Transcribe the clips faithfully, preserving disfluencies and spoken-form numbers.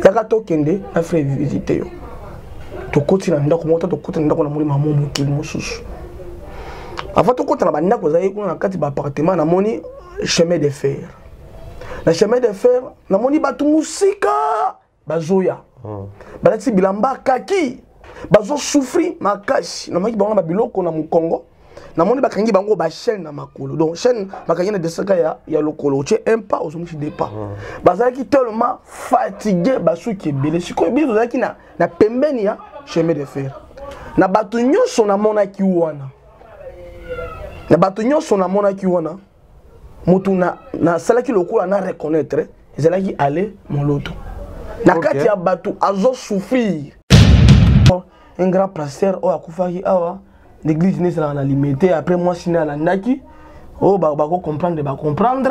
Taka tokende na frère visiter yo. To koti na ndako mota to koti na ndako na moli maman mokili mosusu. Avant to koti na ba ndako za yeko na kati ba appartement na moni chemin de fer. Na chemin de fer na moni batu musika bazoya. Balati bilamba kaki. Bazo souffrir makasi. Na maki bango ba biloko na Mukongo. Na moni bakangi bango ba chaîne na makolo. Donc chaîne bakangi na desaka ya ya lokolo. Tu un pas au somuchi des pas. Bazaki tellement fatigué basu ki belé. Siko bizo zaki na na pembeni ya chemin de fer. Na batu nyonso na mona ki wana. Na batu nyonso na mona ki wana. Mutu na na salaki lokolo na reconnaître. Ezalaki aller mon loto. Na kati ya batu azo souffrir. Un grand pasteur oh akufaki awa l'église n'est pas limitée après moi siné à la naki oh ba ba comprendre ba comprendre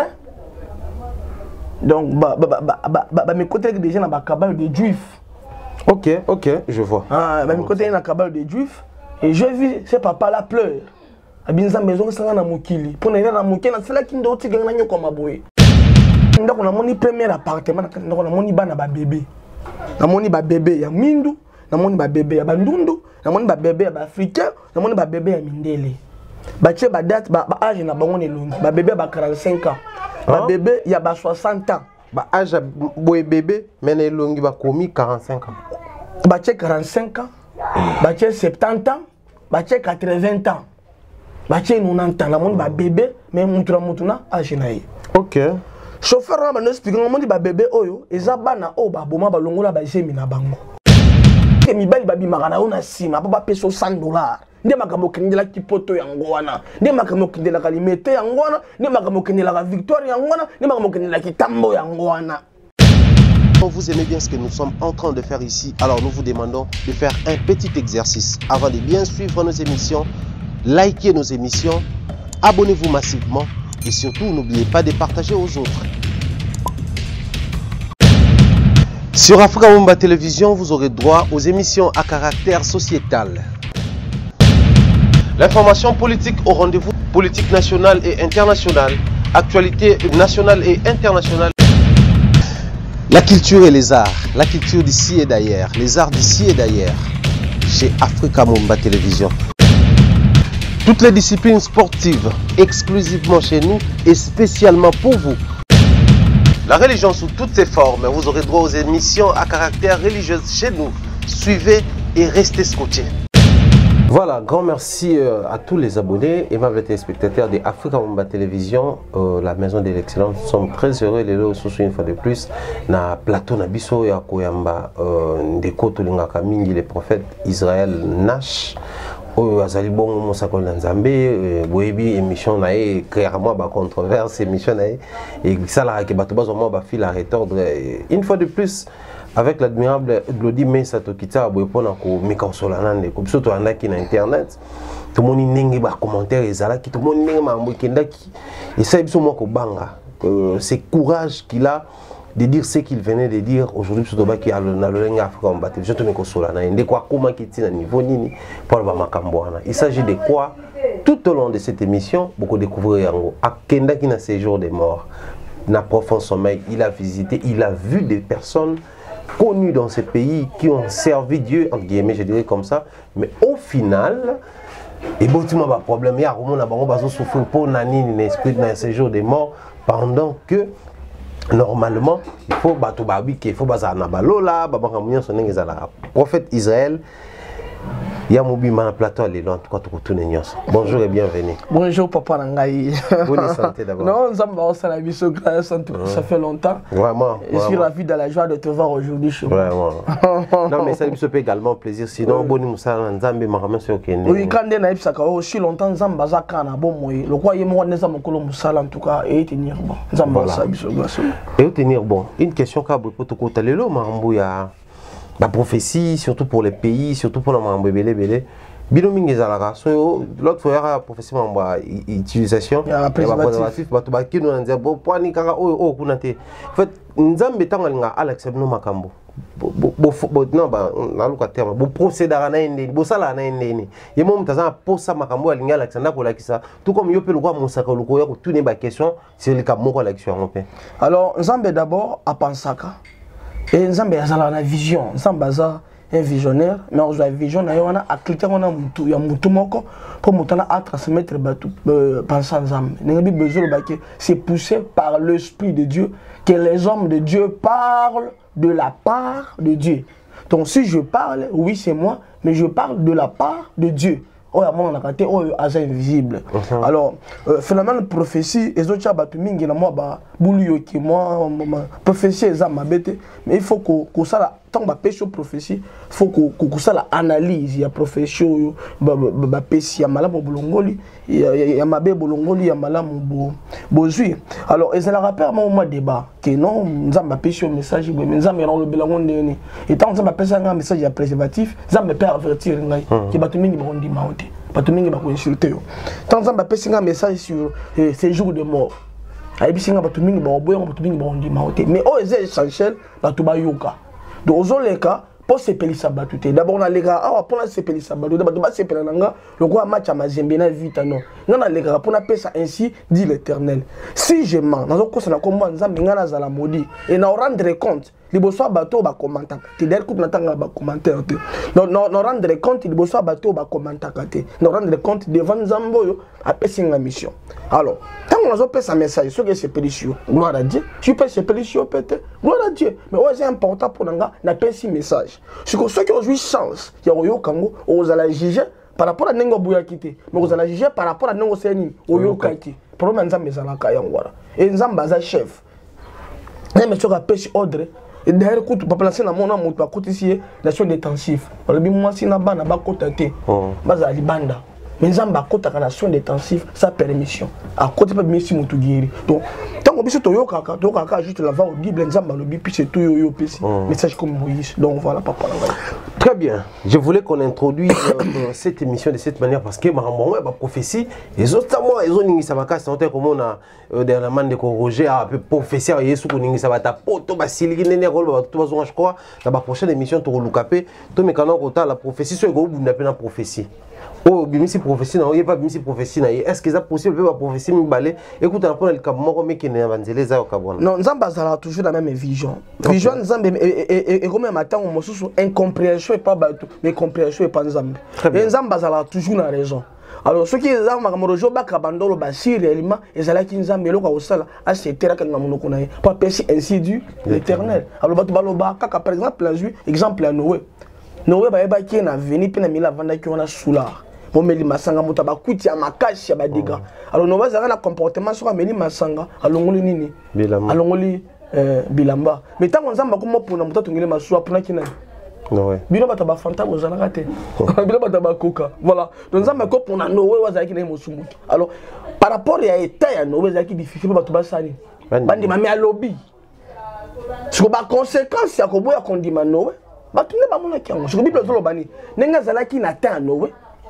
donc ba ba ba ba mes côtés déjà na ba cabale de juifs. OK, OK, je vois. Ah ba mes côtés na cabale de juifs et je vis ce papa là pleure. Abinza maison sanga na mokili. Pour na na mokili na cela qui ndo ti ganga nyoko maboye. Ndako na moni premier appartement ndako na moni bana ba bébé. Na moni ba bébé ya mindu. Na moni ba bébé ya bandundu, na moni ba bébé ya ba africain, na moni ba bébé ya mindele. Ba tche ba date ba ba âge na bango ne longi. Ba bébé ba quarante-cinq ans. Ba bébé ya ba soixante ans. Ba âge boy bébé mais ne longi ba komi quarante-cinq ans. Ba tche quarante-cinq ans. Ba tche soixante-dix ans, ba tche quatre-vingts ans. Ba tche quatre-vingt-dix ans, na moni ba bébé mais mutuna mutuna âge na ye. OK. Chauffeur na ba no explique na moni ba bébé oyo eza bana o ba boma ba longola ba jemi na bango. Mibali babi magana ona sima papa peso cent dollars nde makambo kendela kipoto yango wana nde makambo kendela kalimete yango wana nde makambo kendela ka victoire yango wana nde makambo kendela kitambo yango wana. Vous aimez bien ce que nous sommes en train de faire ici, alors nous vous demandons de faire un petit exercice avant de bien suivre nos émissions, likez nos émissions, abonnez-vous massivement et surtout n'oubliez pas de partager aux autres. Sur Africa Mumba Télévision, vous aurez droit aux émissions à caractère sociétal. L'information politique au rendez-vous, politique nationale et internationale, actualité nationale et internationale. La culture et les arts, la culture d'ici et d'ailleurs, les arts d'ici et d'ailleurs, chez Africa Mumba Télévision. Toutes les disciplines sportives, exclusivement chez nous et spécialement pour vous. La religion sous toutes ses formes, vous aurez droit aux émissions à caractère religieux chez nous. Suivez et restez scotchés. Voilà, grand merci à tous les abonnés et même les téléspectateurs de Africa Mumba Télévision, euh, la maison de l'excellence. Nous sommes très heureux de le soutenir une fois de plus. Na plateau na biso ya koyamba ndeko tolingaka mingi le prophète Israël Nash. Oyo azali bongo mosakoli na Nzambe boyebi émission na ye clairement ba controverse émission na ye et ça la ke bato bazoma ba fil à retordre une fois de plus avec l'admirable Glody Mesa Tokita boyepona ko mikansola nande ko biso to andaki na internet to moni ndenge ba commentaire ezalaki to moni ndenge mambo kendaki et ça biso moko banga c'est courage qu'il a de dire ce qu'il venait de dire aujourd'hui sur le qui a le langue Africa Mumba Télévision to mikosola na ende kwa koma kiti na niveau nini pour ba makambo wana. Il s'agit de quoi tout au long de cette émission beaucoup découvrir yango akenda ki na séjour des morts na profond sommeil il a visité il a vu des personnes connues dans ce pays qui ont servi Dieu entre guillemets je dirais comme ça mais au final et bon tu m'as problème ya romo na bango bazo souffrir pour nani ni esprit na séjour des morts pendant que normalement, il faut battre babi il faut bazana balola, babanga munyo sonenge zala prophète Israël. Yamobi mana plateau à l'élan, en tout cas tout nyonso. Bonjour et bienvenue. Bonjour papa Nangaï. Bonne santé d'abord. Non, Zamba Osala Biso grâce ça fait longtemps. Vraiment. Je suis ravi de la joie de te voir aujourd'hui chez moi. Vraiment. Non mais ça me fait également plaisir sinon boni musala Nzambe makamé sur kende. Oui, quand on a eu ça aussi longtemps Zamba zakana bon moi. Le quoi yemo neza mokolo musala en tout cas et tenir bon. Zamba Osala Biso grâce. Et tenir bon. Une question ka bo potoko talelo marambo ya la prophétie, surtout pour les pays, surtout pour les membres belé belé. Binoming ezalaka. So l'autre fois la prophétie mamba utilisation. Il y a préservatif. Bato baki no nzia bo poani kanga o o kunate. En fait nzambe tangalinga Alex no makambo. Bo bo non ba na luka terme. Bo procédera na ende, bo sala na ende ni. Yemo mutaza posa makambo alinga Alexander ko lakisa. Tout comme yo pe le roi Moussaka luko ya ko tune ba question sur le kamoko l'action en fait. Alors nzambe d'abord a pensaka. et nzambe azala na vision nzambe aza un visionnaire mais on a vision na yo wana acliter on a mutu ya mutu moko pour mutana à transmettre batu pensant nzambe nengi besoin ba que c'est poussé par l'esprit de Dieu que les hommes de Dieu parlent de la part de Dieu. Donc si je parle, oui c'est moi, mais je parle de la part de Dieu. Oh, on a raté, oh, c'est invisible. Uh-huh. Alors, euh, finalement, la prophétie, les autres choses, mingi na moi, bah, boulio qui moi, prophétie, ça m'a bête. Mais il faut que ça la, tant que pêche prophétie, il faut que ça la analyse. Il y a prophétie, bah, bah, pêche, il y a malade bolongoli, il y a mabé bolongoli, il y a malade bozui. Alors, ils ont rappelé moi au mois débat que non, nous avons pêche au message, mais nous avons le bilan de et tant que nous avons pêché un message préservatif, nous avons pas avertir que bah, tout le monde dit maote. Pas tout le monde va insulter. Tant que nous avons pêché un message sur ces jours de mort. Aïbi singa ba tout le monde va boire, tout le monde va dire maote. Mais oh, c'est essentiel, ba tout ba yoka. Donc aux autres cas pour se pélir sa batute d'abord on a les gars ah pour se pélir sa batute d'abord se pélir nanga le quoi match à mazembe na vite non non a les gars pour na pesa ainsi dit l'Éternel si je mens dans ko na komba nzambe ngana za la maudit et na rendre compte liboso bateau ba commentaire te der coupe na tanga ba commentaire te non non rendre compte liboso bateau ba commentaire te non rendre compte devant nzamboyo a pesa nga mission alors tant on a pesa message ce que c'est pélicio gloire à Dieu tu peux se pélicio peut-être gloire à Dieu mais ouais c'est important pour nanga na pesa message. Ce que ceux qui ont eu chance, il y a eu Kango, aux allez juger par rapport à Nengo Bouyakité, mais vous allez juger par rapport à Nengo Seni, au Yokaki. Pour le moment, nous avons Kayangwara. Et nous avons un chef. Et monsieur a pêché ordre. Et derrière, quand tu peux placer dans mon nom, tu vas côté ici, nation détensive. On dit moi, si na bana ba côté té, baza libanda. Mais nous avons un côté de nation détensive, sa permission. À côté de mission Moutouguiri. Donc, tant qu'on peut se kaka, donc kaka juste la va au Bible, nous avons le Bible, puis c'est tout yo pesi. Message comme Moïse. Donc voilà, papa. Très bien. Je voulais qu'on introduise euh, cette émission de cette manière parce que ma maman ma prophétie, les autres moi, ils ont ningi sabaka, c'est comme on a dernièrement de Roger a prophétie à Yesu ko ningi sabata poto basili nene rôle ba tout bazon je crois dans la prochaine émission to lukapé, to me kana kota la prophétie so go bunda pe na prophétie. Oh, bimisi prophétie na, il pas bimisi prophétie na. Est-ce que c'est possible de faire prophétie mi balé? Écoute, on prend le kabmo mais qui ne vanzelé za au kabona. Non, Nzamba a toujours la même vision. Vision Nzamba et comme matin on sous incompréhension et pas bateau, mais compréhension et pas Nzamba. Et Nzamba a toujours la raison. Alors ceux qui ont makamorojo ba kabandolo ba si réellement et ça là qui Nzamba lo ka osala a c'était là quand ngamuno konaye pas péché ainsi du l'Éternel. Alors bato baloba kaka par exemple la ju exemple à Noé. Noé ba eba qui na veni pe na mila vanda qui on a soulard. Pour Meli Masanga mutaba kuti ya makashi ya badiga. Alors nous avons un comportement sur Meli Masanga alongoli nini bilamba alongoli bilamba mais tant qu'on zamba comme pour na mutatu ngile masua pour na kina ouais bilo bataba fanta ozala kate bilo bataba koka voilà donc zamba ko pour na Noé wazaki na mosumuki. Alors par rapport à état ya Noé zaki difficile bataba sali bandi mami à lobby sur ba conséquence ya ko boya kondima Noé batunde ba mona kiango sur bible zolo bani nenga zalaki na ta Noé.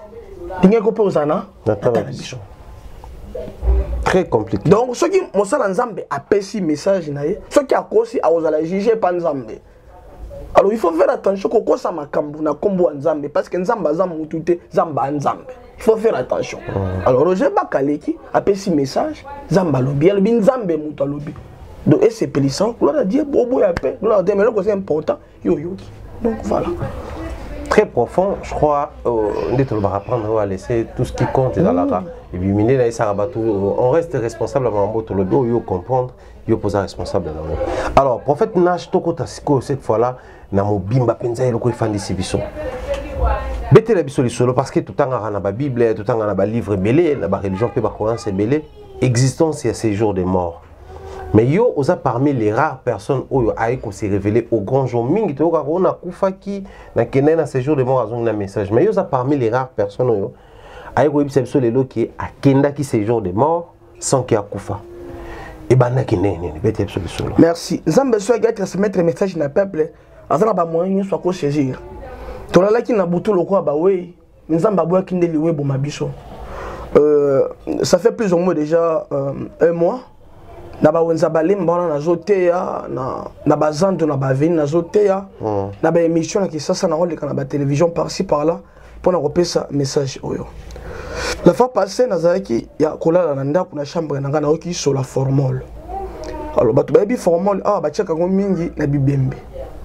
Très compliqué. Donc, ceux qui ont un petit message, ceux qui ont un juger pas Nzambe. Alors, il faut faire attention que ça m'a na combo Nzambe parce que Nzamba Nzambe tout est Nzamba Nzambe. Il faut faire attention. Alors, Roger Bakaleki a un petit message, Nzamba lobi, lobi Nzambe muta lobi. Donc, et c'est pélissant, gloire à Dieu, bobo ya paix, gloire à Dieu, mais là c'est important, yo yo. Donc voilà. Très profond, je crois, on va apprendre à laisser tout ce qui compte dans la ra. Et puis, on reste responsable avant de le comprendre, il poser responsable. Alors, prophète Nash Toko Tasiko, cette fois-là, na mobimba penza et le coup fan d'ici. Bête la bisoli solo parce que tout le temps on a la Bible, tout le temps on a la livre belé, la religion peut pas croyance belé, existence et séjour des morts. Mais yo osa parmi les rares personnes où aïko s'est révélé au grand jour mingi to ka on a kufa ki na kene na séjour de mort azong na message mais yo osa parmi les rares personnes yo aïko ibisa biso lelo ki akenda ki séjour de mort sans ki akufa et bana kene ne bete biso biso. Merci. Nzambe so ga transmettre message na peuple azana ba moyen soit ko saisir. To la ki na butu lokwa ba we nzamba bo kinde liwe bo mabiso. Euh ça fait plus ou moins déjà euh, un mois. Na ba wenza balimba na zoteya na na bazando na baveni na zoteya na ba émission na kisasa na rôle na ba télévision par-ci par-là pour na repesa message oyo. La fois passée nazaki ya kolala na ndako na chambre na ngana oki sur la formule. Alors batu ba bi formule ah ba cheka ngo mingi na bibembe.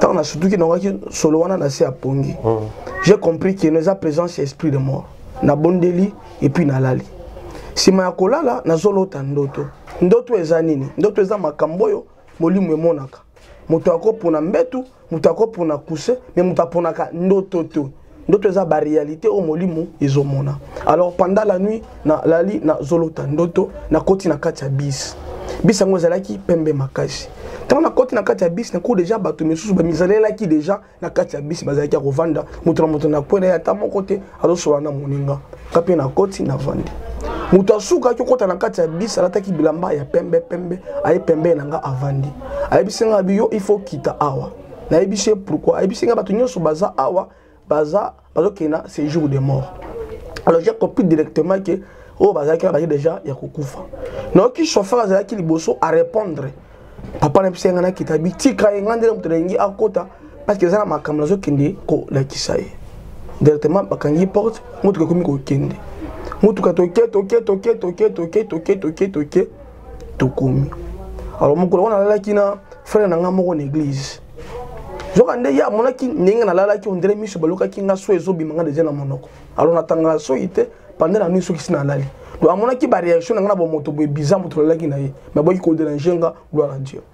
tant on a surtout qui n'aura qui solo wana na se apongi j'ai compris que nous a présence esprit de mort na bondeli et puis na lali sima ya kolala na zolota ndoto ndoto eza nini ndoto eza makambo yo molimu emonaka moto akopona mbetu moto akopona kuse mais moto aponaka ndoto to ndoto eza ba réalité au molimu ezomona alors pendant la nuit na lali na zolota ndoto na koti na kati ya bis bis yango ezalaki pembe makasi tant na koti na kati ya bis na ko déjà bato misusu ba mizalelaki déjà na kati ya bis bazalaki kovanda moto na moto na kwenda ya tamo kote azosola na moninga kape na koti na vandi moto asuka ki kota na kati ya bis alataki bilamba ya pembe pembe aye pembe nanga avandi ayebisenga biyo il faut kita awa na yebise pourquoi ayebisenga bato nyonso baza awa baza bazo kena c'est jour de mort alors j'ai compris directement que oh baza kena baza déjà ya kokufa non ki chauffeur aza ki liboso à répondre papa na bisenga na kitabi tika ngandele mutrengi akota parce que zana makamla zo kende ko la kisaye directement bakangi porte mutu ko mi ko kende mutu ka toke toke toke toke toke toke toke toke tokomi alors mukolo wana la kina frère na ngamo l'église jokande ya monaki ninga na lala ki ondire miso baluka ki nga so ezobima nga deja na monoko alors natanga so ite pendant la nuit so kisina lali do amonaki ba réaction nga na bo moto bo bizarre moto la ki na ye mais boy ko déranger nga gloire à Dieu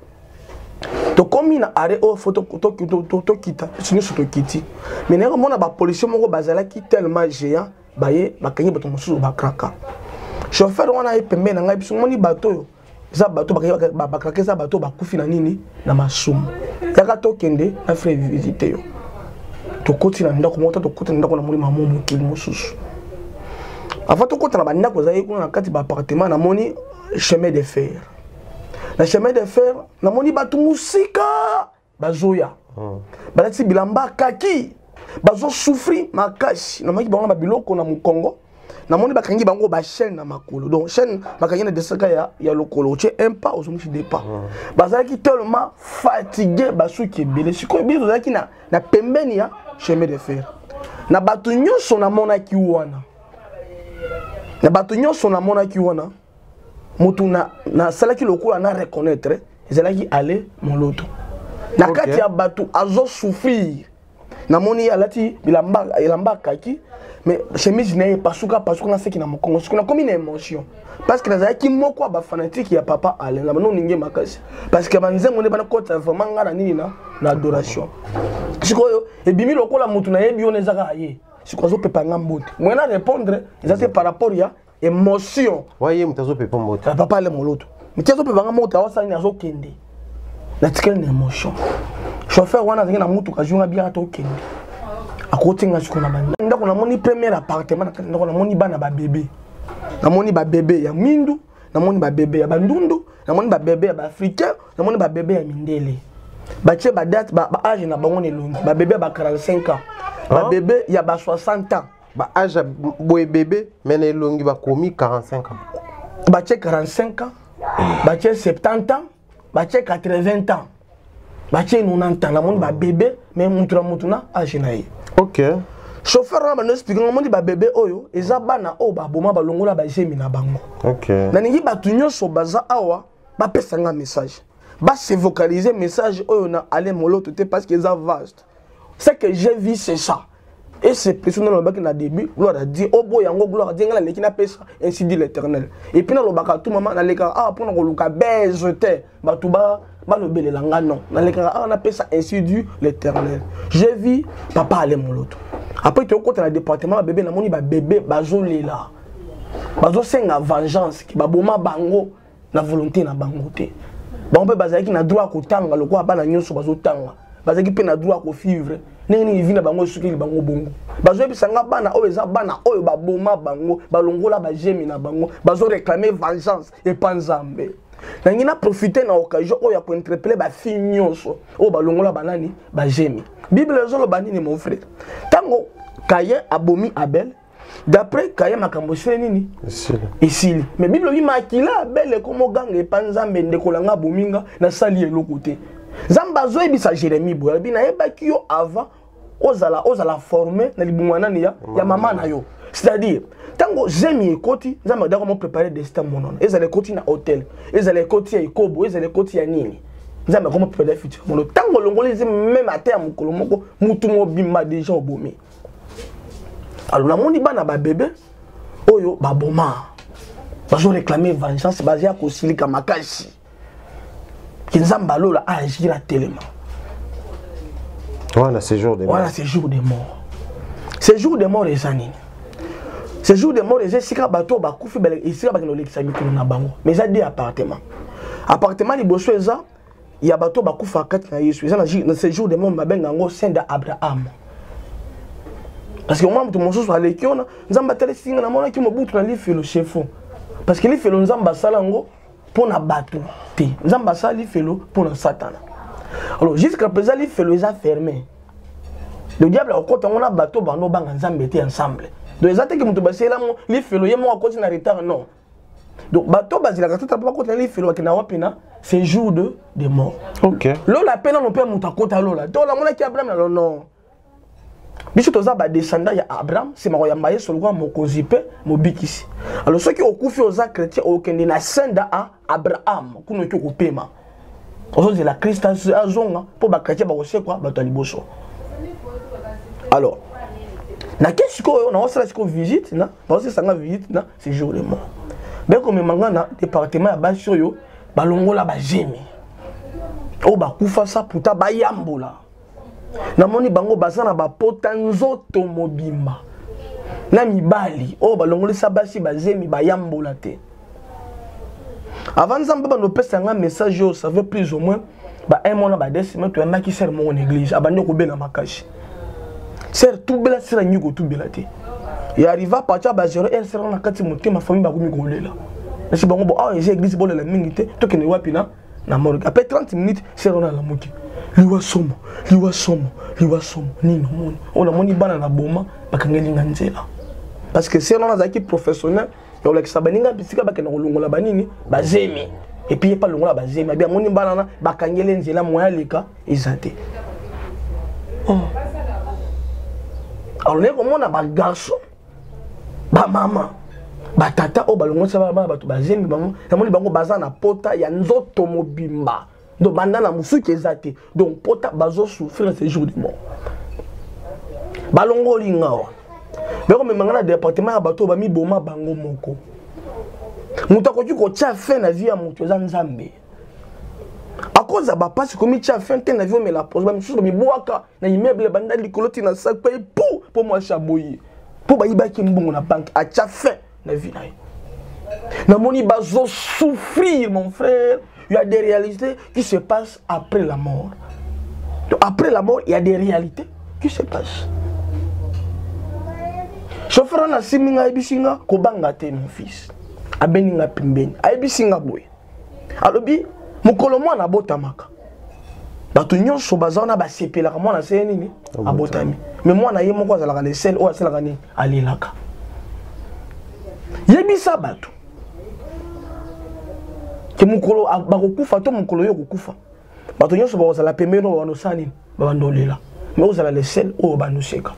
to komi na arrêt au photo to to to kita sini so to kiti mais na mona ba policier moko bazala ki tellement géant baye bakanyi bato mosusu ba kraka chauffeur wana e pembe na nga biso moni bato za bato bakanyi ba kraka za bato bakufi na nini na masumu yaka tokende na frère visiter yo to koti na ndako mota to koti na ndako na mulima mo mutu mosusu avant to koti na ba ndako za yiko na kati ba appartement na moni chemin de fer na chemin de fer na moni batu musika bazoya balati bilamba kaki bazo souffrir makasi na maki bango ba biloko na mukongo na moni bakangi bango ba chaîne na makolo donc chaîne bakangi na desaka ya ya lokolo tu un pas aux mushi des pas bazaki tellement fatigué basuki belé siko bizo zaki na na pembeni ya chemin de fer na batu nyonso na mona ki wana na batu nyonso na mona ki wana mutu na na salaki lokolo na reconnaître ezalaki aller moloto na kati ya batu azo souffrir na moni alati bilamba bilamba kaki mais chemise n'est pas souka parce qu'on a ce qui n'a pas qu'on a comme une émotion parce que na qui moko ba fanatique ya papa ale na non ninge makasi parce que banzengo ne bana kota vraiment ngana nini na na adoration sikoyo e bimi lokola mutu na yebi on ezaka ye sikozo pepa ngambote moi na répondre ça par rapport ya émotion voyez mutazo pepa mbote papa ale moloto mutazo pepa ngambote awasa ni azo kende na tikene émotion chauffeur wana zingina mutu kajunga bien to kende akotinga sikona banda ndako na moni premier appartement na ndako na moni bana ba bébé na moni ba bébé ya mindu na moni ba bébé ya bandundu na moni ba bébé ya ba africain na moni ba bébé ya mindele ba tie ba date ba âge na bango ne longi ba bébé ba quarante-cinq ans ba bébé ya ba soixante ans ba âge boy bébé mais ne longi ba komi quarante-cinq ans ba tie quarante-cinq ans ba tie soixante-dix ans ba tie quatre-vingts ans ba tie quatre-vingt-dix ans na moni ba bébé mais mutura mutuna âge na ye. Ok. Chauffeur na bano explique ngomoni ba bébé oyo eza bana o ba boma ba longola ba jemi na bango. Ok. Na ningi ba tunyo so baza awa ba pesa nga message. Ba se vocaliser message oyo na aller moloto te parce que ça vaste. Ce que j'ai vu c'est ça. Et c'est personne dans le bac na début gloire a dit oh boy yango gloire a dit ngala leki na pesa ainsi dit l'Éternel. Et puis na lo baka tout maman na leka ah pour na ko luka beze te ba tuba ba lo belelanga non na leka ah na pesa ainsi dit l'Éternel. J'ai vu papa aller moloto. Après tu côté na département bébé na moni ba bébé bazo lela. Bazo senga vengeance ki ba boma bango na volonté na bango te. Ba on peut bazaki na droit ko tanga lokwa bana nyonso bazo tanga. Bazaki pe na droit ko vivre. Nengeni vina bango suki bango bongo. Bazo bisanga bana oyo eza bana oyo ba boma bango balongola ba jemi na bango bazo réclamer vengeance et panzambe. Nangina profiter na occasion oyo ko interpeller ba fille nyonso o balongola banani ba jemi. Bible zo lo banini mon frère. Tango Caïn abomi Abel d'après Caïn makambo nini ici mais Bible wi makila Abel comme ganga et panzambe ndekolanga bominga na sali elokote. Zamba zo ebisa Jérémie boya bina yebaki yo avant ozala ozala formé na libungwana ya ya mama na yo c'est-à-dire tango zemi ekoti nzamba dako mo préparer destin monono ezale ekoti na hôtel ezale ekoti ya ikobo ezale ekoti ya nini nzambe comment préparer futur monde tango longolezi même à terme mokolo moko mutu mobimba déjà obomi alors na moni bana ba bébé oyo ba boma bazo réclamer vengeance basé à kosilika makasi kinzamba lola agir à tellement voilà c'est jour de mort voilà c'est jour de mort c'est jour de mort les années c'est jour de mort les sika bato ba kufi bele isika ba kino lekisa mikolo na bango mais ça dit appartement appartement liboso eza ya bato ba kufa kati na Yesu eza na ce jour de mort mabenga ngo saint d'Abraham parce que moi tout mon soso alekiona nzamba tele singa na mona ki mobutu na lifelo chefo parce que lifelo nzamba salango pour na bato te nzamba sala lifelo pour na satana alors jusqu'à présent lifelo est fermé le diable a côté on a bato bando banga nzamba était ensemble donc ezate que mutu basela mo lifelo yemo a côté na retard non donc bato bazila ka tata pas côté lifelo ki na wapina c'est jour de de mort OK lola pena no pe mutu akota lola to la mona ki Abraham na non biso toza ba descendant ya Abraham c'est mako ya maye solwa mokozi pe mobikisi alors ceux qui okufi oza chrétien okende na senda a Abraham kuno ki okupema ozo la Christ azonga po ba chrétien ba kosekwa bato liboso alors na kesiko na osala siko visite na ba osala visite na c'est jour de mort ben comme mangana département ya basio yo balongola ba jemi o ba kufa sa puta ba yambola na moni bango bazana ba pota nzoto mobimba na mibali o balongolisa basi bazemi bayambola te avant nzamba ba no pesa nga message yo ça veut plus ou moins ba un mois ba deux semaines to yamba ki ser mon église abandi ko bena makashi ser tout bela sera nyugo tout bela te et arriva pacha ba zéro elle sera na kati motema famille ba ko mi ko lela si bango bo ah église bo la mingite to kene wapi na na morgue après trente minutes sera na la moki liwa somo liwa somo liwa somo nino moni ona moni bana na boma bakangelinga nzela parce que c'est on a zaki professionnel yo lekisa baninga bisika bakena kolongola banini bazemi et puis pas longola bazemi bien moni bana na bakangele nzela moya leka ezate oh alors ne komona ba garçon ba mama ba tata o balongosa ba bato bazemi bango na moni bango bazana pota ya nzoto mobimba donc bandana musuki ezate donc pota bazo souffrir ce jour de mort balongo lingawa beko memangana département ya bato ba mi boma bango moko mutu akoki kotia fin na vie ya mutu eza nzambe à cause ya bapasi komi tia fin te na vie omela pose bamisusu bamibwaka na immeuble banda likolo ti na sak pe pou po mwa chaboyi po bayibaki mbongo na banque atia fin na vie na ye namoni bazo souffrir mon frère. Il y a des réalités qui se passent après la mort. Donc, après la mort, il y a des réalités qui se passent. Chauffeur na siminga ebisinga kobanga te mon fils. Abeninga pimbeni. Abisinga boy. Alobi mukolo mwana botamaka. Bato nyonso bazana ba sepelaka mwana se nini abotami. Mais mwana ye moko azalaka le sel o asalaka ni alelaka. Yebisa bato. Que mukolo bakokufa to mukolo yo kokufa bato nyonso bazala pembeni no bano sani babandolela mais ozala le sel o banuseka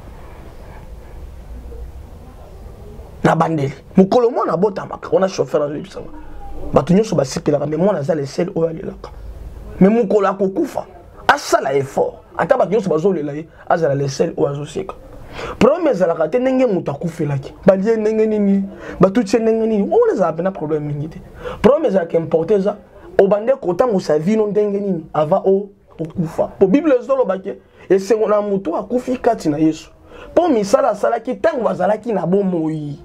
na bandeli mukolo mona botamaka on a chauffeur na lebisanga bato nyonso basipelaka mais mona za le sel o alelaka mais mukolo akokufa asala effort ata bato nyonso bazolela ye azala le sel o azoseka problème ezalaka te ndenge mutu akufelaki balie ndenge nini batutie ndenge nini on ezala pena problème mingi te problème ezalaka importe eza obande kotangosa vino ndenge nini ava o okufa po bible ezolobake esengo na mutu akufi kati na yesu po misala asalaki ntango bazalaki na bomoi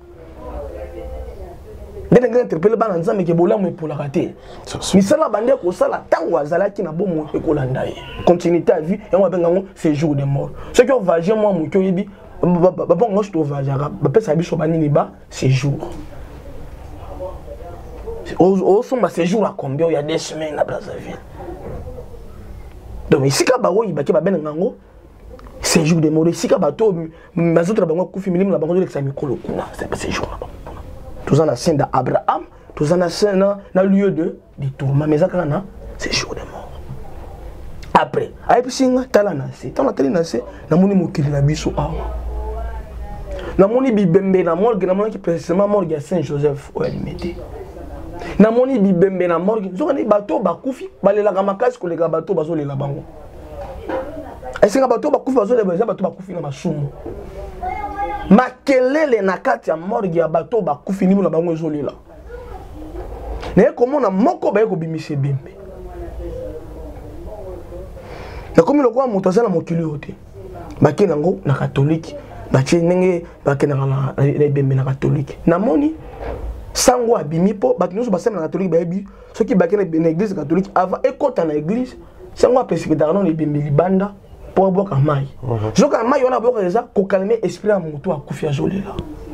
ndenge ngene interpele bana nzambe ke bolamu epolaka te misala bande kosala ntango azalaki na bomoi ekolanda ye continuité à vie yango abengango séjour de mort ce qui ovage moi mutu oyebi babongo je tovajaka bapesa biso banini ba séjour osomba séjour à combien il y a des semaines à Brazzaville donc ici ka bawo ibaki babenga ngo séjour de mort ici ka bato mazotra bango kufi milimu na bango lekisa mikolo kuna c'est pas séjour là tout ça na scène d'Abraham tout ça na scène na lieu de de tourment mais ça kana séjour de mort après ayi singa tala na se tala tali na se na moni mokili na biso awa na moni bibembe na morgue na moni précisément morgue ya Saint Joseph o alimete na moni bibembe na morgue zoka ni bato bakufi balelaka makasi koleka bato bazolela bango esenga bato bakufi bazolela baza bato bakufi na masumu makelele na kati ya morgue ya bato bakufi ni na bango ezolela naye komona moko baye kobimisa ebembe nakomi lokola moto aza na mokili oyo te bake nango na katolike batie ndenge bakendaka na ebembe na katolike namoni sango abimi mpo bato nyonso baseme na katolike bayebi soki bake na église catholique avant ekota na église sango apeseketaka no na ebembe libanda mpo abwaka mai zoka mai wana abwaka eza kokalme esprit ya motu akufi azolela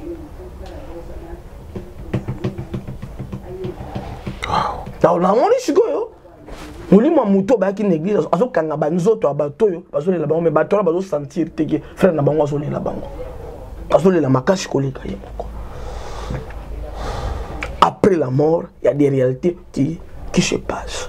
namoni sikoyo molimo ya moto bayaki na église azokanga banzoto ya bato oyo bazolela bango me bato wana bazosentir teke frère na bango azolela bango azolela makasi koleka ye moko. Après la mort, il y a des réalités qui, qui se passent.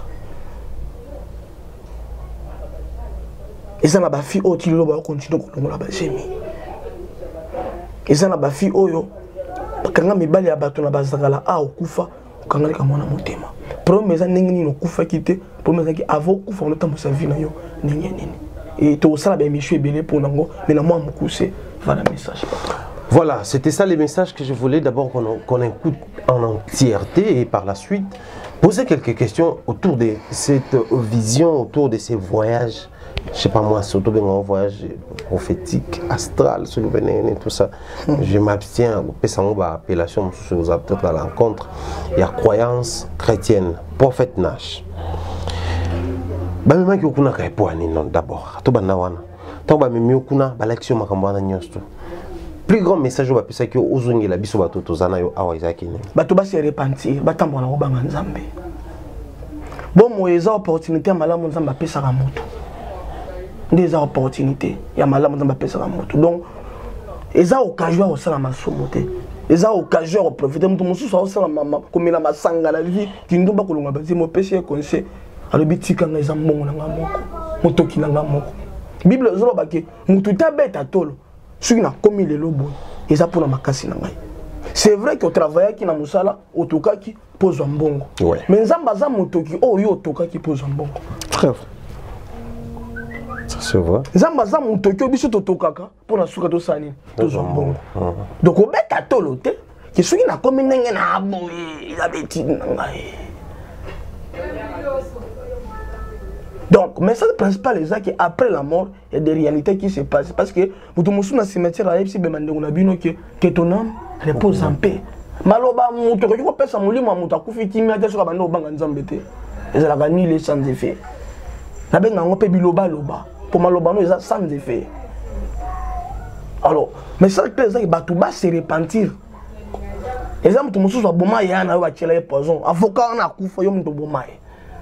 Et ça n'a pas fait autre chose pour continuer à continuer. Et ça n'a pas fait autre chose. Quand on a mis à bateau na bazakala a okufa kangali kamona motema. Premier ça ningi no kufa kité, premier ça ki avant kufa on temps sa vie na yo ningi nini. Et tout ça ba monsieur belé pour nango mais na moi mukuse voilà message. Voilà, c'était ça les messages que je voulais d'abord qu'on qu'on écoute en entièreté et par la suite poser quelques questions autour de cette vision, autour de ces voyages. Je sais pas moi, surtout un voyage prophétique, astral, sur le et tout ça. Je m'abstiens, appellation vous a peut-être à l'encontre. Il y a croyance chrétienne, prophète Nash. Bamema ki okuna ka epoani non d'abord. To banda wana. To ba memi okuna ba l'action makambana nyosto. Plus grand message va pesa ki ozungi la biso bato tozana yo awa izaki ni. Bato ba se repentir, batambo na obanga nzambe. Bon moeza opportunité malamu nzamba pesa ka moto. Des opportunités, il y a malamu nzamba pesa ka moto. Donc eza occasion au sala masomo te. Eza occasion au profiter mutu mususu au sala mama komela masanga la vie ki ndomba kolonga bazi mo pesa conseil. Alobi tika nga eza mbongo na nga moko. Motoki na nga moko. Bible zolo bake mutu tabeta tolo. Soki na komi lelo boy eza pona makasi na ngai. C'est vrai que au travail qui na musala otokaki pozo mbongo. Ouais. Mais nzamba za motoki o yo otokaki pozo mbongo. Très vrai. Ça c'est vrai. Nzamba za motoki obiso totokaka pona suka to sani pozo mbongo. Donc obeta tolo te ki soki na komi ndenge na boy eza beti na ngai. Donc, le message principal est qu'après la mort, il y a des réalités qui se passent. Parce que vous avez dans le cimetière, que ton âme repose en paix. Maloba, tu peux pas faire molimo, tu peux pas faire ça, tu peux pas faire ça, tu peux sans effet. Tu peux pas faire biloba loba. Pour maloba, non, c'est sans effet. Alors, le message c'est que tu vas se repentir. Exemple, tu vas bon maï, tu vas tirer poison. Avocat, on a coupé, tu vas bon maï.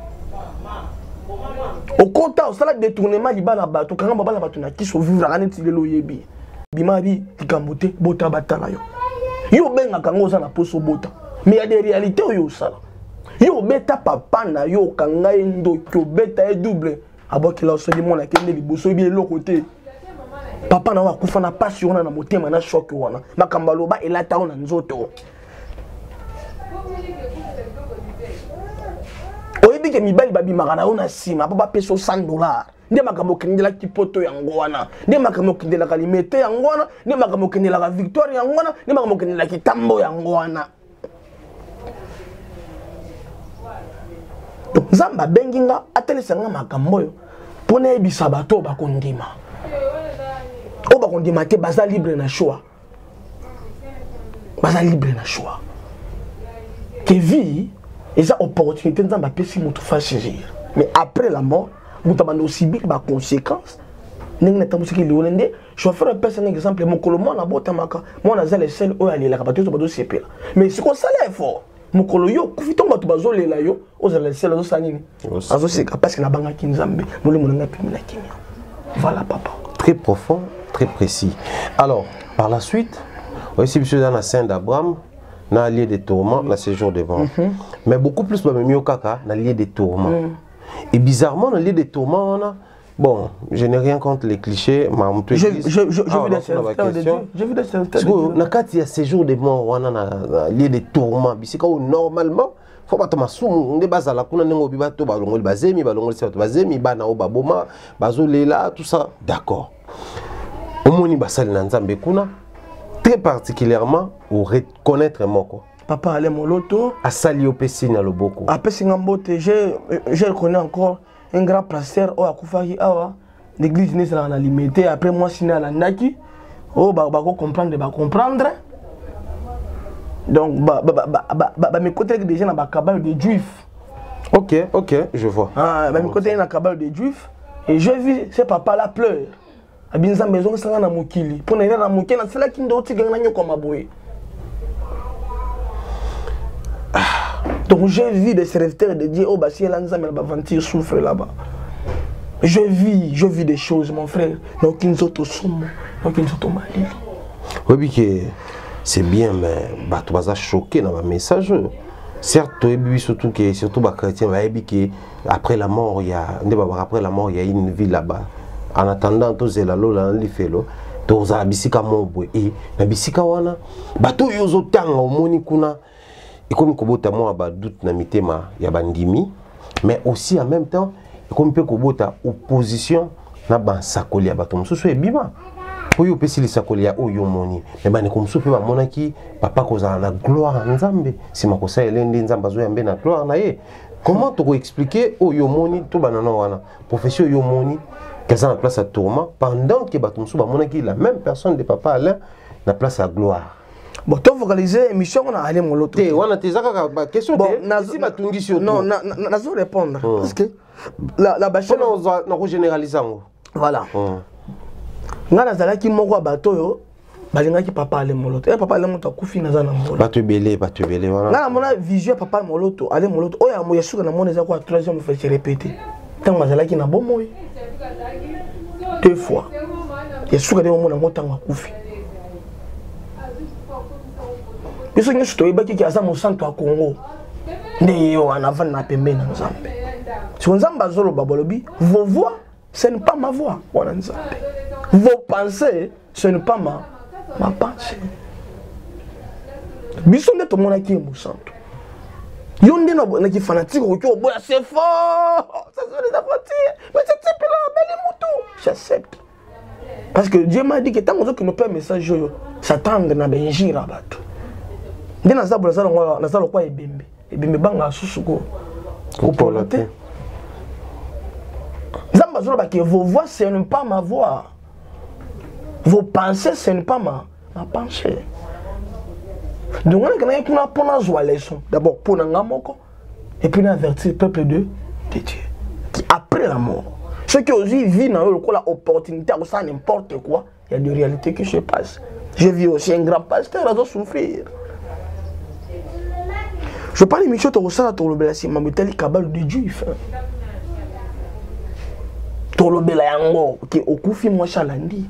Au contraire, au salaire de détournement, il y a des bateaux. Quand on a des bateaux qui sont vivants, on a des loyers. Bimabi, Tikambote, Bota Batalayo. Yo benga kango za na poso bota. Mais il y a des réalités yo sala. Yo beta papa na yo kanga endo ko beta e double. Aboki la soli mona kende liboso bi lo côté. Papa na wa kufa na passion na motema na choc wana. Makamba loba elata ona nzoto. Oyebi ke mibali babimaka na ona sima papa peso cent dollars. Nde makambo kendela kipoto yango wana. Nde makambo kendela kalimete yango wana, nde makambo kendela ka victoire yango wana, nde makambo kendela kitambo yango wana. Donc Nzamba benginga atelesanga makambo yo pona ebisa bato bakondima. O bakondima te baza libre na choix. Baza libre na choix. Que vie et ça opportunité Nzamba pesi mutu facile. Mais après la mort, vous avez aussi bien des conséquences. Je vais faire un peu un exemple. Mon colombo na bota maka. Moi na zale sel o ali la kabato to sepe la. Mais c'est comme ça là fort. Mon kolo yo kufiton bato bazole la yo o zale sel zo sanini. Azo c'est parce que na banga ki Nzambe. Mole mo na pimi na kimia. Voilà papa. Très profond, très précis. Alors, par la suite, aussi monsieur dans la scène d'Abraham na lieu de tourment, la séjour devant. Mais beaucoup plus ba mieux kaka na lieu de tourment. Et bizarrement, dans le lieu de tourment, on a... Bon, je n'ai rien contre les clichés, mais je, je, je, je ah, vu des serviteurs de Dieu. Je vu des serviteurs de Dieu. Quand il y a séjour de mort, on a un lieu de tourment. Normalement, faut bato masumu nde bazala kuna nengo bi bato balongoli bazemi balongoli bato bazemi bana o baboma bazolela tout ça d'accord omoni basali na nzambe kuna très particulièrement au reconnaître moko papa ale moloto asali opesi na loboko apesi ngambote je je reconnais encore un grand pasteur o akufaki awa l'église n'est pas limitée après moi siné à la naki oh bah bah comprendre bah comprendre donc bah bah bah bah bah mes côtés déjà dans la cabale des juifs. Ok ok je vois. Ah bah mes côtés dans la cabale des juifs et je vis ce papa là pleure abinza maison ça na mukili pour na na mukili na cela qui ndo tiganga nyoko maboye. Donc je vis de serviteurs de Dieu oh bah si elle a nzambe ba ventir souffre là-bas. Je vis, je vis des choses, mon frère. Donc, ils sont au sommet, donc ils sont au Mali. Oui, c'est bien, mais bah, tu vas choquer dans ma message. Certes, surtout que surtout les chrétiens, après la mort, il y a après la mort, il y a une vie là-bas. En attendant, tous les lalo là, les félo, tous les bisika mobwe et na bisika wana, bato yozo tanga omoni kuna. Et comme kobota moi ba doute na mitema ya bandimi, mais aussi en même temps comme peut kobota opposition na ban sakoli ya bato mususu ebima oyo pesi li sakoli ya oyo moni mais bane ko mususu pe ba monaki papa kozala na gloire nzambe sima ko sa elende nzamba zo yambe na gloire na ye comment to ko expliquer oyo moni to banana wana profession oyo moni qu'elle a place à tourment pendant que bato mususu ba monaki la même personne de papa Alain na place à gloire. Bon, tu as focalisé l'émission, on a allé mon lot. Tu as question. Bon, si tu as non, non, non, non, répondre. Parce que la la bâche. On va généraliser. Voilà. Nga nazala ki moko bato yo balinga ki papa ale moloto. Eh papa ale moloto akufi nazana moloto. Bato belé, bato belé voilà. Nga mona vision papa moloto, ale moloto. Oya mo yesuka na mona za kwa troisième fois se répéter. Tant mazala ki na bomoy. Deux fois. Yesuka de mona motanga akufi. Biso nyusu to ibaki ki aza mo santo a Congo. Nde yo anava na pembe na Nzambe. Si Nzambe azolo babolobi, vos voix ce n'est pas ma voix, wana Nzambe. Vos pensées ce n'est pas ma ma pensée. Biso nde to mona ki mo santo. Yo nde na na ki fanatique ko boya c'est fort. Ça sont des aventure. Mais c'est type là belle moto. J'accepte. Parce que Dieu m'a dit que tant que nous pas message yo, s'attendre na benjira bato. Ndé na zabula zalo ngwa na zalo kwa ebembe ebembe banga susuko kopolate Zamba zolo ba que vos voix ce n'est pas ma voix, vos pensées ce n'est pas ma ma pensée. Donc on a qu'on a pour la joie leçon d'abord pour ngamoko et puis avertir le peuple de de Dieu qui après la mort ceux qui aussi vivent dans le la opportunité ou ça n'importe quoi, il y a des réalités qui se passent. Je vis aussi un grand pasteur à souffrir. Je parle de Michel Torosala Torobela si Mamutali Kabal du Juif. Torobela Yango qui est au Koufi Mouachalandi.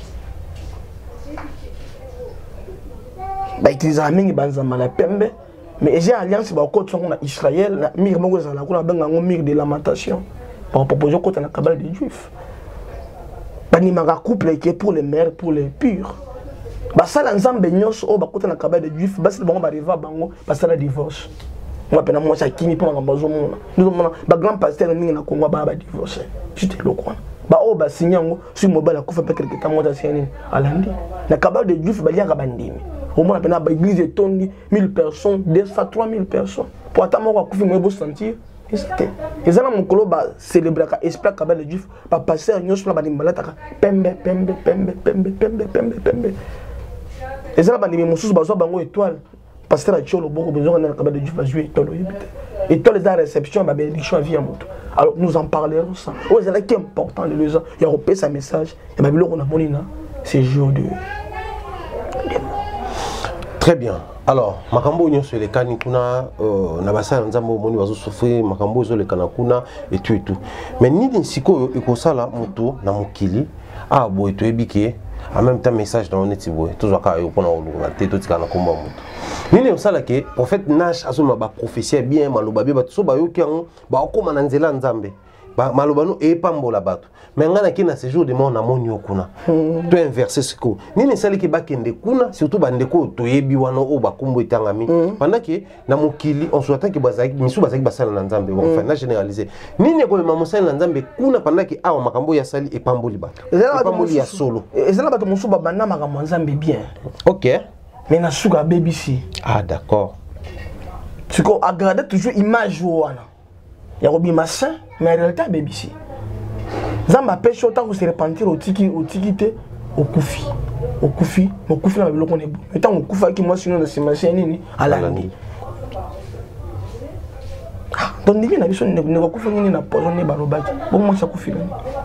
Bah, ils amènent Banzama la Pembe. Mais j'ai alliance avec Israël, Mir Mogozala, un mir de lamentation. Pour proposer contre la Kabal des Juifs. Banimara couple qui est pour les mères, pour les purs. Basala nzambe nyonso o bakota na kabale de juif basi bango ba riva bango basala divorce on appelle moi ça kimi pour ngambazo mona nous mona ba grand pasteur ningi na Congo ba ba divorce c'était le quoi ba o ba sinyango sur mobile akufa pe quelque temps moi ça nini alandi na kabale de juif ba liaka bandimi au moins appelle ba église tondi mille personnes deux cents trois mille personnes pour attendre moi akufi moi bo sentir c'était ils ont mon colo ba célébrer ka esprit kabale de juif ba pasteur nyonso na ba dimbalata pembe pembe pembe pembe pembe pembe pembe. Et ça, les moussous bazo bango étoile. Pasteur a tué le beaucoup besoin d'un cabane de Dieu va jouer étoile. Étoile les réception ma bénédiction vient moto. Alors nous en parlerons ça. Oh c'est là qui est important les gens. Il y a repéré sa message. Et ma bilo on a monina. C'est jour de. Très bien. Alors, makambo nyo sur les kanikuna na basa nzambo moni bazo souffrir makambo zo le kanakuna et tout et tout. Mais ni din siko ekosala moto na mokili ah bo eto ebike. En même temps message dans net boy tout ça ka yo pona olunga te to tika na komba mutu nini osala ke prophète Nash azoma ba prophétie bien maloba be ba so ba yo ki ba okoma na nzela nzambe malobano et pambola bato mais ngana ki na séjour de mort na moni okuna to inverser ce ko nini sali ki bakende kuna surtout bande ko toyebi wana o bakumbo etangami pendant que na mokili on souhaite que bazaki misu bazaki basala na nzambe bon enfin na généraliser nini ko mama mosala na nzambe kuna pendant que awa makambo ya sali et pamboli bato pamboli ya solo ezala bato musuba bana makambo nzambe bien OK mais na suka B B C ah d'accord tu ko agarder toujours image wana ya robima saint mais en réalité B B C Zamba pêche autant que se repentir au tiki au tikité au koufi au koufi au koufi na biloko nebo étant au koufa qui moi sinon de se machine nini à la nuit donc ni na biso ne ne ko koufa nini na poison ne balobaki bon moi ça koufi là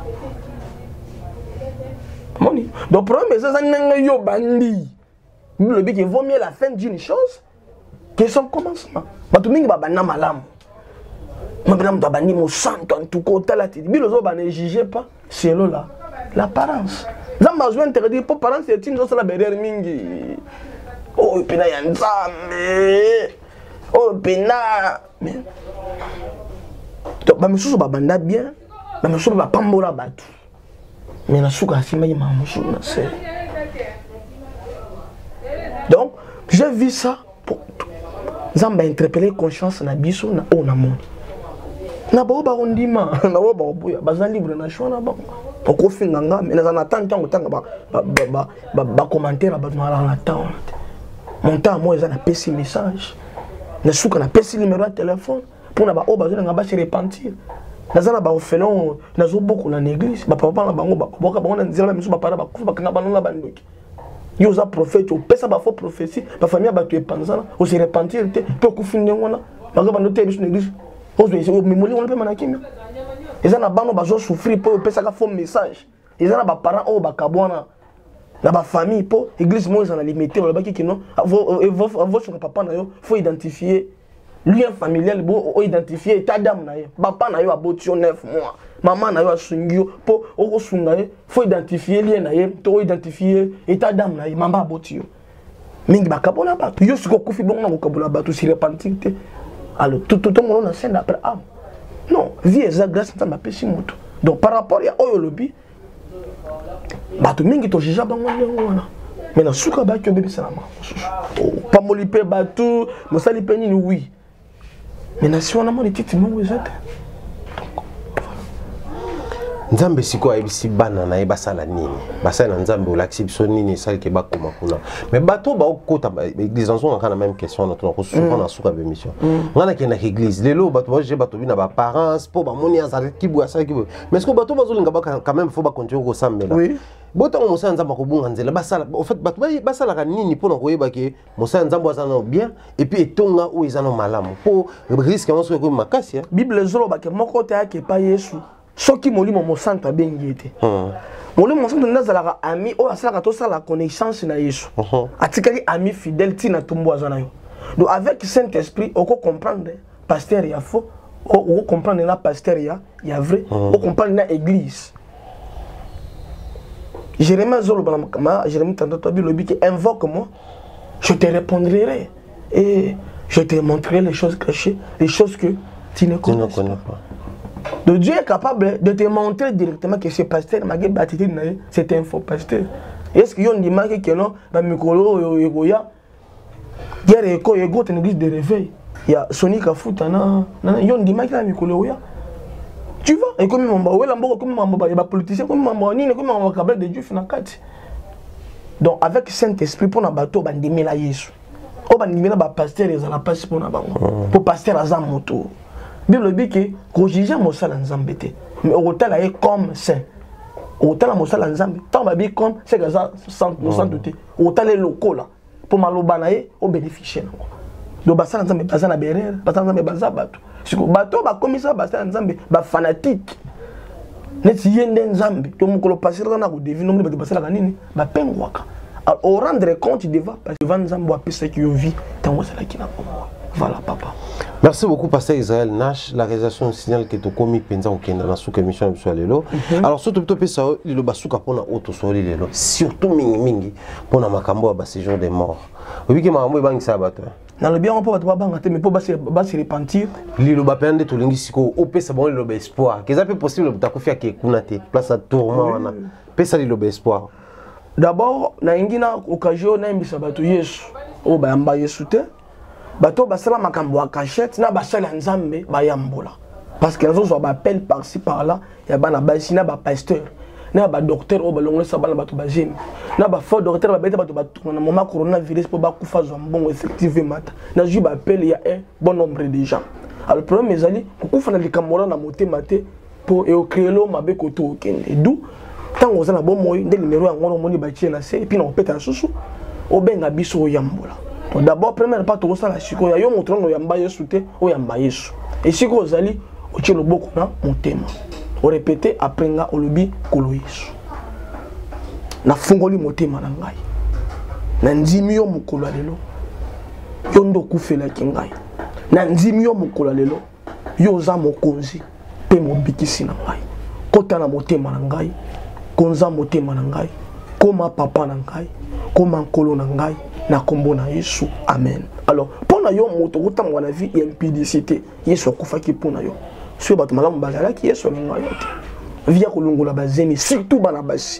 moni donc problème ça nanga yo bandi le but il vaut mieux la fin d'une chose que son commencement batu mingi ba bana malamu. Madame Dabani mon santo en tout cas la tête. Bilozo ba ne jugez pas selon la l'apparence. Zamba besoin interdire pour parents c'est une chose la berère mingi. Oh pena ya nzambe. Oh pena. Donc ba misusu ba banda bien, ba misusu ba pambola batu. Mais na suka asima yi mamusu na c'est. Donc j'ai vu ça pour Zamba interpeller conscience na biso na o na monde. Na ba ba ondima na ba ba boya bazan libre na choix na ba ko finganga mais na na tant tant tant ba ba ba ba commentaire ba na na tant mon temps moi ça na pesi message na suka na pesi numéro de téléphone pour na ba o bazan nga ba se repentir na za na ba ofelo na zo beaucoup na église ba papa na bango ba boka bango na nzela misu ba para ba kufa ba kanga ba na ba ndoki yo za prophète o pesa ba faux prophétie ba famille ba tu epanzana o se repentir te pour kufinga ngona ba ba no te bisu na église. Ils ont souffrir pour passer un faux message. Ils ont des parents qui ont des famille pour l'église. Ils ont limité. Il faut identifier lien familial, il identifier état d'âme. Papa n'a eu à botter neuf mois. Maman n'a eu à sungio pour il faut identifier lien, il faut identifier état d'âme. Maman a botter. Mingi bakabola batu. Yo siko kufi bon na bakabola batu si repentir. Alors, tout le monde a scène après âme. Non, vie est grâce à ma péché. Donc, par rapport à Oyo Lobby, Batu Mingi to jija bango. Mais na suka ba kyo bébé salama. Pas molipe batu, mosali penini oui. Mais na si on a mon titi mo wezete. Nzambe siko ayebisi bana na yebasala nini basala nzambe olakisi biso nini sali ke bakoma kuna mais bato ba okota église en sont na même question na tuna ko souvent na suka be mission ngana ke na église lelo bato ba je bato bina ba parents po ba moni azali kibu asali kibu mais est-ce que bato bazolinga ba quand même faut ba continuer ko sambela oui bota mo sa nzamba ko bunga nzela basala en fait bato ba basala ka nini po na ko yeba ke mo sa nzamba azana bien et puis etonga ou ezana malamu po risque on se ko makasi bible zolo ba ke moko ta ke pa Yesu soki molimo mo centre bengi ete molimo mo centre nazala ami o asala to sala connaissance na Yesu atikali ami fidèle tina tumbo azana yo donc avec Saint Esprit on peut comprendre pasteur ya faux on comprendre la pasteur ya ya vrai on comprendre la église Jérémie zolo bana kama Jérémie tanto bilobi qui invoque moi je te répondrai et je te montrerai les choses cachées les choses que tu ne connais pas. Donc Dieu est capable de te montrer directement que ce pasteur m'a baptisé, c'est un faux pasteur. Est-ce qu'il y a une image qui est non, dans le micro, il y a une église de réveil. Il y a Sonic à foot, il y a une image qui est dans le micro. Tu vois, et comme il y a politicien, comme il y a un câble de Dieu. Donc avec Saint-Esprit, pour un bateau, il y a Jésus. Il y a un pasteur, il y a un pasteur pour pasteur à moto. Bible dit que quand juge mosala nzambe te mais otala est comme saint otala mosala nzambe tant ba bi comme c'est que ça sans sans douter otala loko là pour maloba na ye au bénéficier nango do basala nzambe basala berere basala nzambe bazabato siko bato ba komisa basala nzambe ba fanatique neti yende nzambe to mukolo passer na ko deviner no basala nini ba pengwaka au rendre compte devant devant nzambe apesa ki yo vie tango sala kina kongo. Voilà, papa. Merci beaucoup, Pasteur Israël Nash. La réalisation signale que tu as commis Penza au Kenya dans la émission de Lelo. Alors, surtout, tu as dit le basuka pour la auto sur Lelo. Surtout, mingi mingi pour la makambo à séjour des morts. Oui, que ma maman est banque ça, Dans le bien, on peut pas bangater, mais pour se repentir. Lilo bapende to lingi siko o pesa bon lilo espoir. Qu'est-ce que possible de faire que kunate place à tourment wana. Pesa lilo espoir. D'abord, na ingina occasion na imbisa bato Yesu. O ba yamba Yesu te. Bato basala makambo a cachette na basala nzambe ba yambola. Parce que les autres appellent par-ci par-là, il y a bana basina ba pasteur. Na ba docteur o ba longole sa bana bato ba jemi. Na ba fort docteur ba beta bato ba tourna moment coronavirus pour ba kufa zo bon effectivement. Na ju ba appelle il y a un bon nombre de gens. Alors le problème est ali kufa na likamora na motema te pour e créer l'homme avec koto kende. D'où tant aux na bon moy de numéro en ngono moni ba tiena se et puis na opeta susu o benga biso yambola. D'abord première part to sala siko ya yo motron no yamba Yesu te o yamba Yesu. Et siko ozali o tshelo boko na motema. O répéter après nga olobi kolo Yesu. Na fungoli motema na ngai. Na ndimi yo mokolo lelo. Yo ndo kufela kingai. Na ndimi yo mokolo lelo. Yo za mokonzi pe mobikisi na ngai. Kota na motema na ngai. Konza motema na ngai. Koma papa na ngai. Koma nkolo na ngai. Na kombo na Yesu. Amen. Alors, pona yo moto kota mwana vie impudicité. Yesu akufaki pona yo. Si bato malamu bazala ki Yesu linga yo te. Via kolongola bazemi surtout bana basi.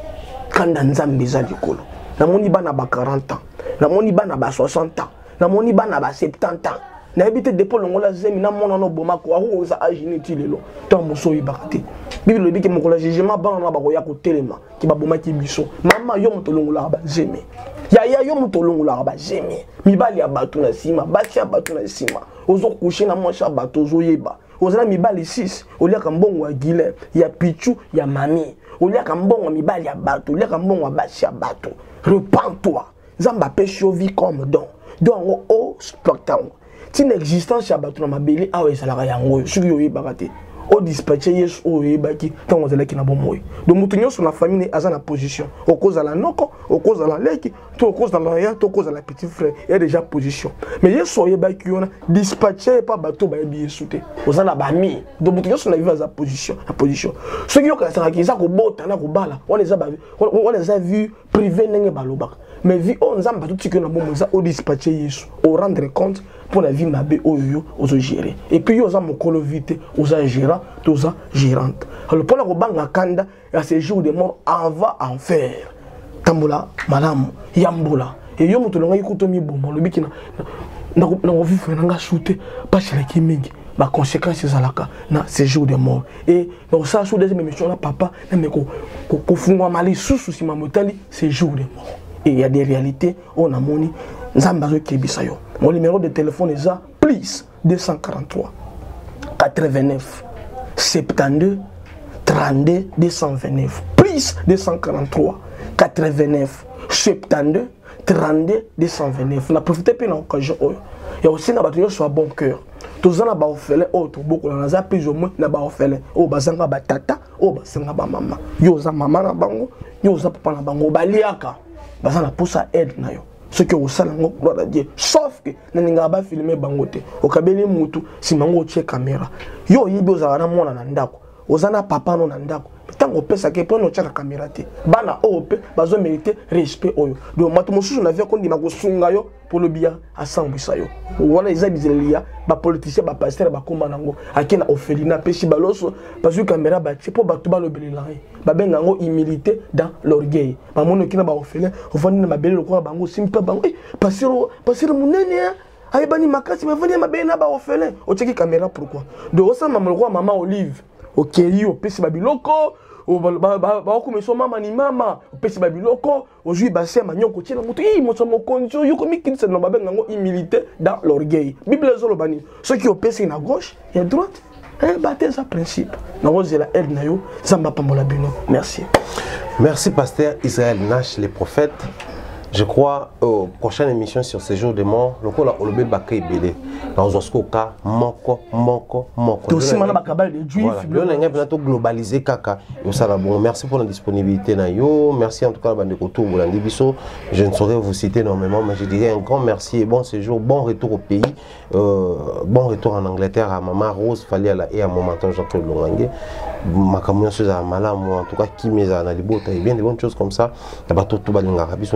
Kanda nzambe za likolo. Na moni bana ba quarante ans. Na moni bana ba soixante ans. Na moni bana ba septante ans. Na ebite depo longola zemi na mona no bomako aho za agini ti lelo. Tant moso yibakate. Bible le dit que mokola jugement bana na ba ko ya ko telema ki ba bomaki biso. Mama yo moto longola ba zemi. Ya ya yo moto longola ba zemi. Mibali ya bato na sima, bati ya bato na sima. Ozo coucher na monsha bato zo yeba. Ozala mibali six, olia kambongo wa Guilherme, ya Pichu, ya Mami. Olia kambongo mibali ya bato, olia kambongo wa basi ya bato. Repends-toi. Zamba pêche vie comme don. Donc au spectacle. Tin existence ya bato na mabeli awe salaka yango. Suki yo yebakate. O dispatcher Yesu o yebaki tant ozala ki na bomoy. Donc mutu nyonso na famille aza na position. Au cause la noko, au cause la leki, to au cause la ya, to au cause la petit frère, il y a déjà position. Mais Yesu o yebaki yona dispatcher pas bato ba yebi Yesu te. Ozala ba mi. Donc mutu nyonso na viva za position, la position. Ceux qui yoka sanga ki za ko bota na ko bala, on les a ba on les a vu privé nenge balobaka. Mais vie on nzamba tout ce que na bomo za o dispatcher Yesu, au rendre compte pour la vie mabé oyo ozo gérer. Et puis yo za mokolo vite, oza gérant, toza gérante. Alors pour la robanga kanda, à ces jours de mort, on va en faire. Tambola, madame, yambola. Et yo motolonga yikutomi bomo, le biki na na na vivre na nga shooter, pas chez les kimingi. Ma conséquence c'est ça na ces jours de mort. Et donc ça sous des émissions là papa, na me ko ko fungwa mali susu si mamotali ces jours de mort. Et il y a des réalités, on a moni, Zambazo Kebisayo. Mon numéro de téléphone est ça, plus deux cent quarante-trois, quatre-vingt-neuf, soixante-douze, trente-deux, deux cent vingt-neuf. Plus deux cent quarante-trois, quatre-vingt-neuf, soixante-douze, trente-deux, deux cent vingt-neuf. On a profité de l'occasion. Il y a aussi un soit bon cœur. Tous en a baofele, autre beaucoup on a plus ou moins na baofele. Oh bazanga batata, oh bazanga ba maman. Yo za maman na bango, yo za papa na bango baliaka. Bazana poussa aide na yo. Ce que vous savez, gloire à Dieu. Sauf que nous n'avons pas filmé bangote. Au kabeli mutu si mango tche caméra. Yo yibi ozana mona na ndako. Ozana papa no na ndako. Tango pesa ke pono tchaka caméra te. Bana ope bazo mériter respect oyo. Donc matu mosusu na vie ko ndima ko sunga yo pour le bien asambisa yo. Wana eza bizelia ba politicien ba pasteur ba komba nango akena ofelina pesi baloso parce que caméra ba tche po ba to ba lo belela. Ba benga ngo humilité dans l'orgueil. Ba mono kina ba ofele ofani na mabele lokwa bango simple bango. Eh pasiro pasiro munene ayi bani makasi ma vani mabele na ba ofele. O tcheki caméra pourquoi? De osa maman lokwa maman Olive. Ok, yo pesi babiloko, o ba ba ba ko meso mama ni mama, o pesi babiloko, o jui basé manyoko tchela mutu, i mo somo konjo, yo komi kinse no babenga ngo humilité dans l'orgueil. Bible zolo bani. Ceux qui o pesi na gauche et à droite, eh baté ça principe. Na rose la aide na yo, zamba pambola bino. Merci. Merci pasteur Israël Nash les prophètes. Je crois aux prochaines émissions sur ces jours de mort, le coup là, on le met baké belé. Dans un cas, moko, moko, moko. Aussi, on a bakabal de juifs. Voilà, on a bientôt globalisé kaka. Bon, merci pour la disponibilité nayo. Merci en tout cas bande koto Bolandi Biso. Je ne saurais vous citer énormément, mais je dirais un grand merci et bon séjour, bon retour au pays, euh, bon retour en Angleterre à Maman Rose Faliala et à mon mentor Jean-Claude Longangue. Ma communion sur la malam, en tout cas qui m'est à Nalibota et bien des bonnes choses comme ça. La bateau tout balinga, Biso à soutenir.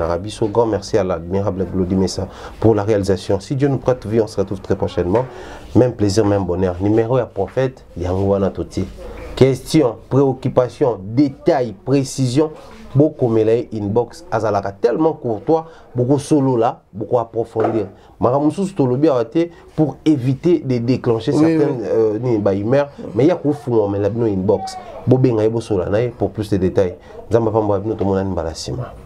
Narabiso. Grand merci à l'admirable Glody Messa pour la réalisation. Si Dieu nous prête vie, on se retrouve très prochainement. Même plaisir, même bonheur. Numéro à prophète, Yangouana Toti. Question, préoccupation, détail, précision. Beaucoup mêlé inbox azalaka tellement courtois, beaucoup solo là, beaucoup approfondir. Maramusu stolobi arrêté pour éviter de déclencher oui, certaines oui. Euh, ni ba humeur, mais il y a beaucoup mais la inbox. Bobenga ebo sola pour plus de détails. Zamba pamba bino to monani balasima.